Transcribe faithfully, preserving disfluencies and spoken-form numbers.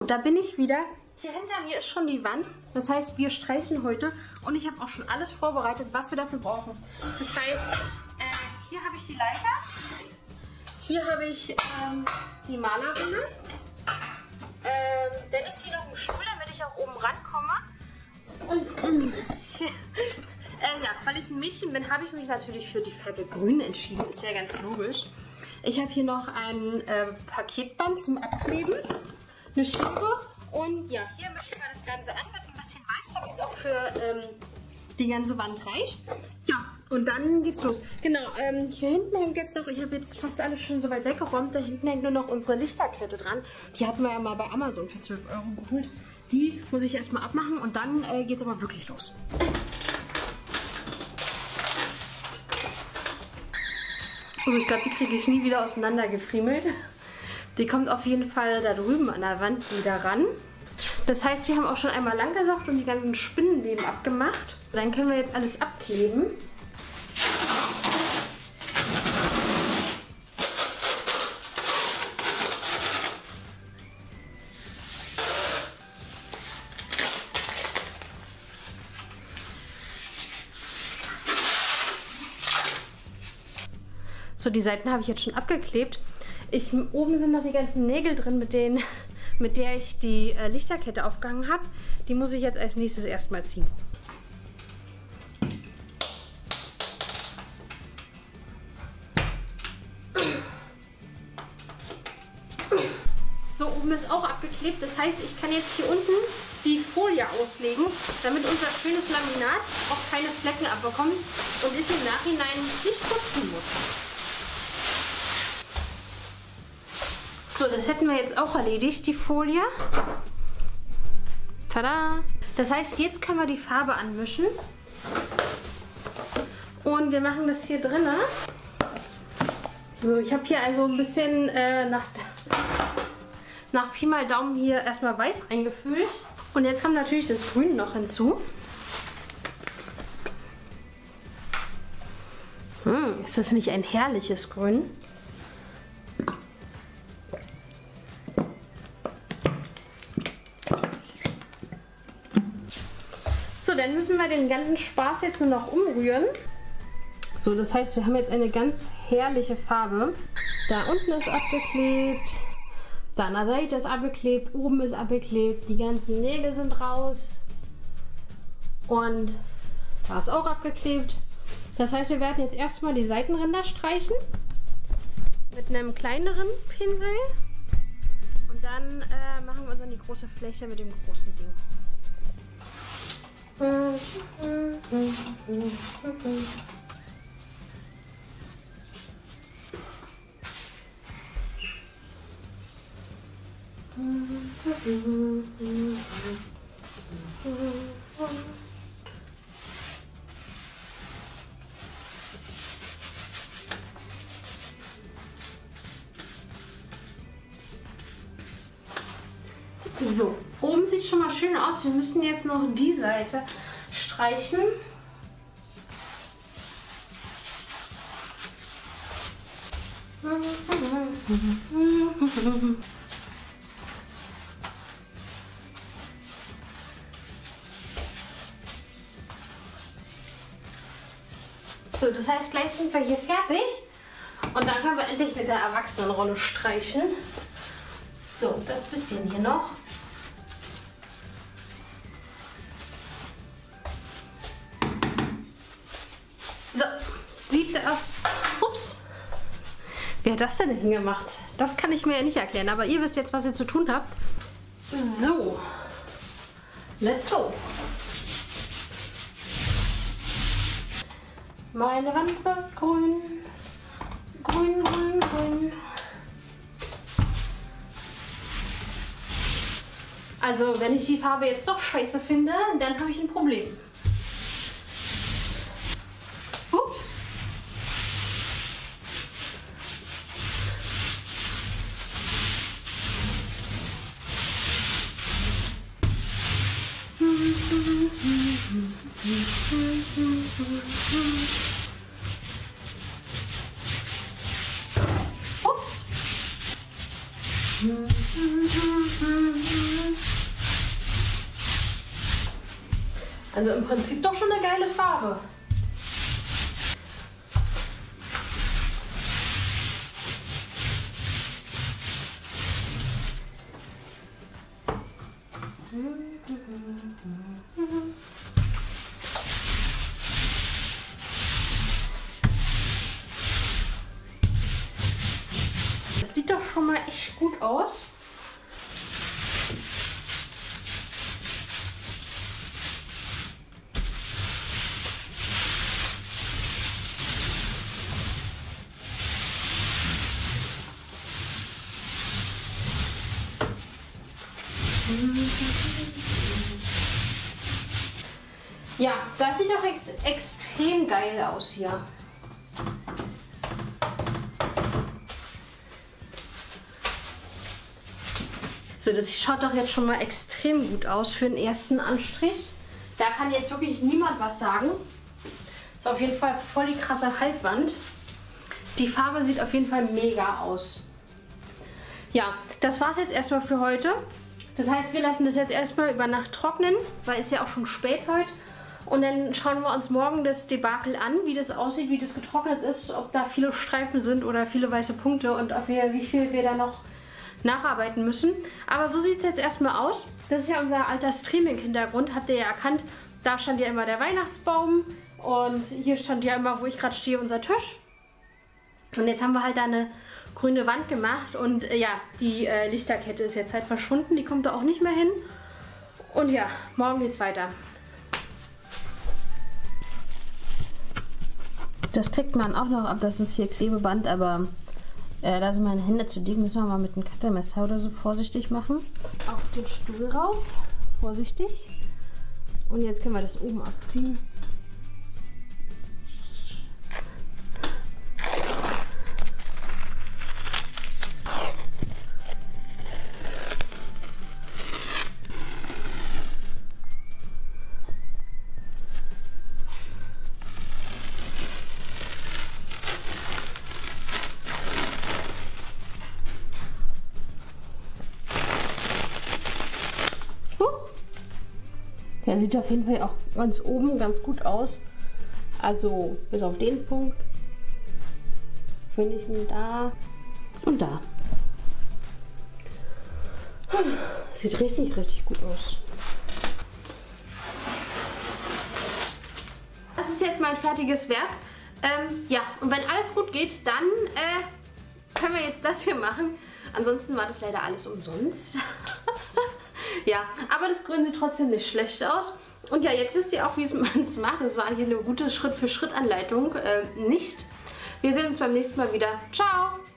Da bin ich wieder. Hier hinter mir ist schon die Wand. Das heißt, wir streichen heute. Und ich habe auch schon alles vorbereitet, was wir dafür brauchen. Das heißt, äh, hier habe ich die Leiter. Hier habe ich ähm, die Malerrinne. Ähm, dann ist hier noch ein Stuhl, damit ich auch oben rankomme. Und ähm, hier, äh, ja, weil ich ein Mädchen bin, habe ich mich natürlich für die Farbe Grün entschieden. Ist ja ganz logisch. Ich habe hier noch ein äh, Paketband zum Abkleben. Eine Schere. Und ja, hier mischen wir das Ganze an mit ein bisschen Weiß, damit es auch für ähm, die ganze Wand reicht. Ja, und dann geht's los. Genau, ähm, hier hinten hängt jetzt noch, ich habe jetzt fast alles schon so weit weggeräumt, da hinten hängt nur noch unsere Lichterkette dran. Die hatten wir ja mal bei Amazon für zwölf Euro geholt. Die muss ich erstmal abmachen und dann äh, geht's aber wirklich los. Also ich glaube, die kriege ich nie wieder auseinandergefriemelt. Die kommt auf jeden Fall da drüben an der Wand wieder ran. Das heißt, wir haben auch schon einmal lang gesaugt und die ganzen Spinnenweben abgemacht. Dann können wir jetzt alles abkleben. So, die Seiten habe ich jetzt schon abgeklebt. Ich, oben sind noch die ganzen Nägel drin, mit denen, mit der ich die äh, Lichterkette aufgehangen habe. Die muss ich jetzt als nächstes erstmal ziehen. So, oben ist auch abgeklebt. Das heißt, ich kann jetzt hier unten die Folie auslegen, damit unser schönes Laminat auch keine Flecken abbekommt und ich im Nachhinein nicht putzen muss. So, das hätten wir jetzt auch erledigt, die Folie. Tada! Das heißt, jetzt können wir die Farbe anmischen. Und wir machen das hier drinnen. So, ich habe hier also ein bisschen äh, nach, nach Pi mal Daumen hier erstmal weiß reingefüllt. Und jetzt kommt natürlich das Grün noch hinzu. Hm, ist das nicht ein herrliches Grün? So, dann müssen wir den ganzen Spaß jetzt nur noch umrühren. So, das heißt, wir haben jetzt eine ganz herrliche Farbe. Da unten ist abgeklebt, da an der Seite ist abgeklebt, oben ist abgeklebt, die ganzen Nägel sind raus und da ist auch abgeklebt. Das heißt, wir werden jetzt erstmal die Seitenränder streichen mit einem kleineren Pinsel und dann äh, machen wir uns an die große Fläche mit dem großen Ding. So, oben sieht schon mal schön aus. Wir müssen jetzt noch die Seite streichen. So, das heißt, gleich sind wir hier fertig und dann können wir endlich mit der Erwachsenenrolle streichen. So, das bisschen hier noch. So, sieht das... Ups. Wer hat das denn hingemacht? Das kann ich mir ja nicht erklären, aber ihr wisst jetzt, was ihr zu tun habt. So, let's go. Meine Wand wird grün. Grün, grün, grün. Also, wenn ich die Farbe jetzt doch scheiße finde, dann habe ich ein Problem. Ups. Ups. Also im Prinzip doch schon eine geile Farbe. Das sieht doch schon mal echt gut aus. Ja, das sieht doch ex extrem geil aus hier. So, das schaut doch jetzt schon mal extrem gut aus für den ersten Anstrich. Da kann jetzt wirklich niemand was sagen. Ist auf jeden Fall voll die krasse Halbwand. Die Farbe sieht auf jeden Fall mega aus. Ja, das war's jetzt erstmal für heute. Das heißt, wir lassen das jetzt erstmal über Nacht trocknen, weil es ja auch schon spät heute. Und dann schauen wir uns morgen das Debakel an, wie das aussieht, wie das getrocknet ist, ob da viele Streifen sind oder viele weiße Punkte und ob wir, wie viel wir da noch nacharbeiten müssen. Aber so sieht es jetzt erstmal aus. Das ist ja unser alter Streaming-Hintergrund, habt ihr ja erkannt. Da stand ja immer der Weihnachtsbaum und hier stand ja immer, wo ich gerade stehe, unser Tisch. Und jetzt haben wir halt da eine grüne Wand gemacht und äh, ja, die äh, Lichterkette ist jetzt halt verschwunden, die kommt da auch nicht mehr hin. Und ja, morgen geht's weiter. Das kriegt man auch noch ab, das ist hier Klebeband, aber äh, da sind meine Hände zu dick, müssen wir mal mit einem Cuttermesser oder so vorsichtig machen. Auf den Stuhl rauf, vorsichtig. Und jetzt können wir das oben abziehen. Der sieht auf jeden Fall auch ganz oben ganz gut aus. Also bis auf den Punkt finde ich ihn da und da. Sieht richtig, richtig gut aus. Das ist jetzt mein fertiges Werk. Ähm, ja, und wenn alles gut geht, dann äh, können wir jetzt das hier machen. Ansonsten war das leider alles umsonst. Ja, aber das Grün sieht trotzdem nicht schlecht aus. Und ja, jetzt wisst ihr auch, wie man es macht. Das war eigentlich eine gute Schritt-für-Schritt-Anleitung. Äh, nicht. Wir sehen uns beim nächsten Mal wieder. Ciao!